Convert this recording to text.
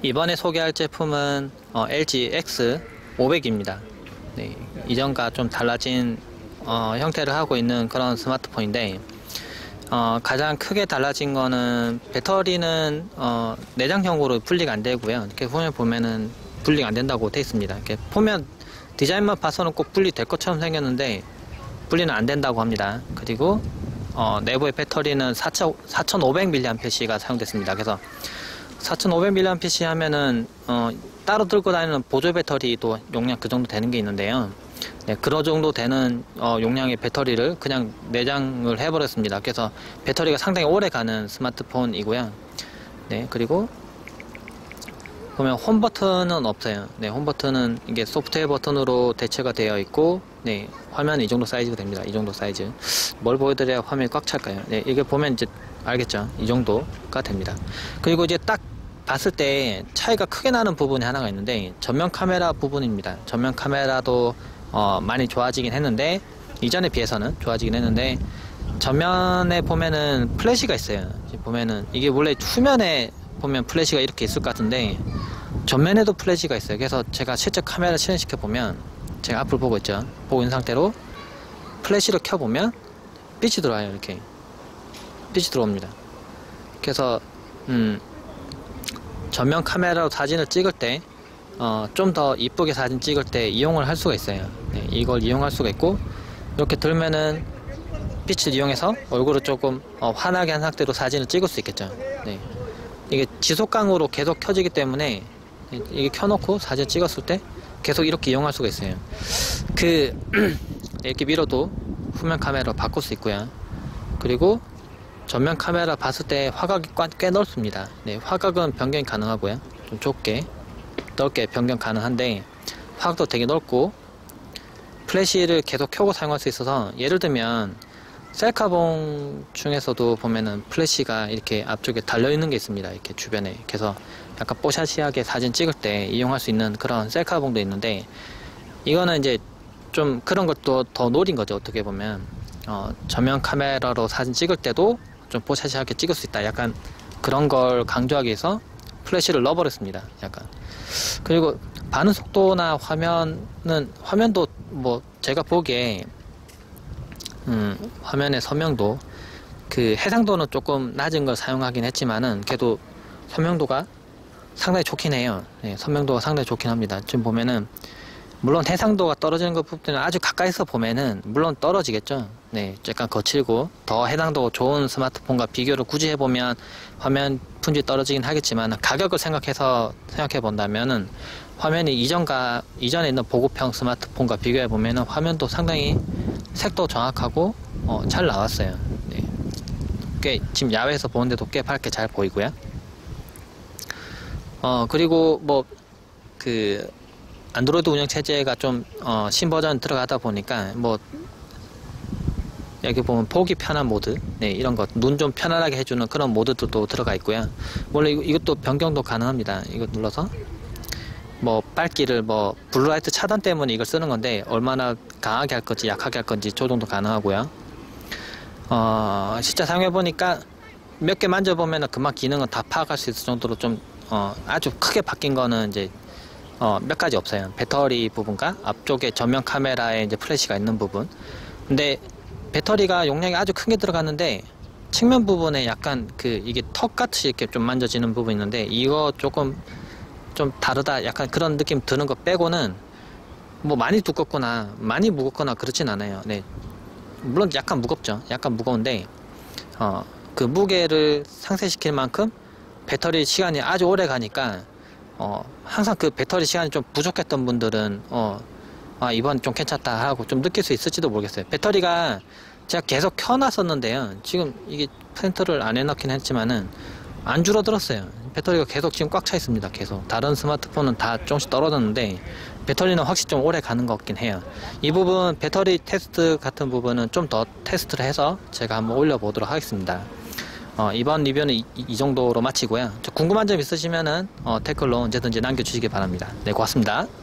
이번에 소개할 제품은 LG X500입니다. 네, 이전과 좀 달라진 형태를 하고 있는 그런 스마트폰인데, 가장 크게 달라진 거는 배터리는 내장형으로 분리가 안 되고요. 이렇게 후면 보면은 분리가 안 된다고 되어 있습니다. 이렇게 보면 디자인만 봐서는 꼭 분리될 것처럼 생겼는데 분리는 안 된다고 합니다. 그리고 내부의 배터리는 4500mAh가 사용됐습니다. 그래서 4500mAh 하면은 따로 들고 다니는 보조 배터리도 용량 그 정도 되는 게 있는데요. 네, 그런 정도 되는 용량의 배터리를 그냥 내장을 해버렸습니다. 그래서 배터리가 상당히 오래 가는 스마트폰이고요. 네, 그리고 보면 홈 버튼은 없어요. 네, 홈 버튼은 이게 소프트웨어 버튼으로 대체가 되어 있고, 네, 화면은 이 정도 사이즈가 됩니다. 이 정도 사이즈. 뭘 보여드려야 화면이 꽉 찰까요? 네, 이게 보면 이제 알겠죠? 이 정도가 됩니다. 그리고 이제 딱 봤을 때 차이가 크게 나는 부분이 하나가 있는데, 전면 카메라 부분입니다. 전면 카메라도 많이 좋아지긴 했는데, 이전에 비해서는 좋아지긴 했는데, 전면에 보면은 플래시가 있어요. 보면은 이게 원래 후면에 보면 플래시가 이렇게 있을 것 같은데 전면에도 플래시가 있어요. 그래서 제가 실제 카메라 실행시켜 보면, 제가 앞을 보고 있죠, 보고 있는 상태로 플래시를 켜보면 빛이 들어와요. 이렇게 빛이 들어옵니다. 그래서 전면 카메라로 사진을 찍을 때 좀 더 이쁘게 사진 찍을 때 이용을 할 수가 있어요. 네, 이걸 이용할 수가 있고, 이렇게 들면은 빛을 이용해서 얼굴을 조금 환하게 한 상태로 사진을 찍을 수 있겠죠. 네. 이게 지속광으로 계속 켜지기 때문에 이게 켜놓고 사진 찍었을 때 계속 이렇게 이용할 수가 있어요. 이렇게 밀어도 후면 카메라 바꿀 수 있고요. 그리고 전면 카메라 봤을 때 화각이 꽤 넓습니다. 네, 화각은 변경이 가능하고요. 좀 좁게, 넓게 변경 가능한데 화각도 되게 넓고, 플래시를 계속 켜고 사용할 수 있어서, 예를 들면 셀카봉 중에서도 보면은 플래시가 이렇게 앞쪽에 달려있는 게 있습니다. 이렇게 주변에. 그래서 약간 뽀샤시하게 사진 찍을 때 이용할 수 있는 그런 셀카봉도 있는데, 이거는 이제 좀 그런 것도 더 노린 거죠. 어떻게 보면 전면 카메라로 사진 찍을 때도 좀 뽀샤시하게 찍을 수 있다, 약간 그런 걸 강조하기 위해서 플래시를 넣어버렸습니다. 약간. 그리고 반응 속도나 화면도 뭐 제가 보기에 화면의 선명도, 해상도는 조금 낮은 걸 사용하긴 했지만은 그래도 선명도가 상당히 좋긴 해요. 네, 선명도가 상당히 좋긴 합니다. 지금 보면은 물론 해상도가 떨어지는 것 부분은 아주 가까이서 보면은 물론 떨어지겠죠. 네, 약간 거칠고 더 해상도가 좋은 스마트폰과 비교를 굳이 해보면 화면 품질이 떨어지긴 하겠지만, 가격을 생각해 본다면은 화면이 이전에 있는 보급형 스마트폰과 비교해 보면은 화면도 상당히 색도 정확하고 잘 나왔어요. 네. 꽤 지금 야외에서 보는데도 꽤 밝게 잘 보이고요. 그리고 안드로이드 운영 체제가 좀 신버전 들어가다 보니까 여기 보면 보기 편한 모드, 네, 이런 것, 눈 좀 편안하게 해주는 그런 모드도 들어가 있고요. 원래 이것도 변경도 가능합니다. 이거 눌러서 빨기를 블루라이트 차단 때문에 이걸 쓰는 건데, 얼마나 강하게 할 건지 약하게 할 건지 조정도 가능하고요. 진짜 사용해보니까 몇 개 만져보면 금방 기능은 다 파악할 수 있을 정도로 좀 아주 크게 바뀐 거는 이제 몇 가지 없어요. 배터리 부분과 앞쪽에 전면 카메라에 이제 플래시가 있는 부분. 근데 배터리가 용량이 아주 큰 게 들어갔는데, 측면 부분에 약간 이게 턱같이 이렇게 좀 만져지는 부분이 있는데, 이거 조금 좀 다르다, 약간 그런 느낌 드는 거 빼고는 많이 두껍거나 많이 무겁거나 그렇진 않아요. 네, 물론 약간 무겁죠. 약간 무거운데 그 무게를 상쇄시킬 만큼 배터리 시간이 아주 오래 가니까 항상 그 배터리 시간이 좀 부족했던 분들은 이번 좀 괜찮다 하고 좀 느낄 수 있을지도 모르겠어요. 배터리가 제가 계속 켜놨었는데요, 지금 이게 센터를 안 해놓긴 했지만은 안 줄어들었어요. 배터리가 계속 지금 꽉 차 있습니다. 계속 다른 스마트폰은 다 조금씩 떨어졌는데 배터리는 확실히 좀 오래 가는 것 같긴 해요. 이 부분 배터리 테스트 같은 부분은 좀 더 테스트를 해서 제가 한번 올려보도록 하겠습니다. 이번 리뷰는 이 정도로 마치고요. 궁금한 점 있으시면은 댓글로 언제든지 남겨주시기 바랍니다. 네, 고맙습니다.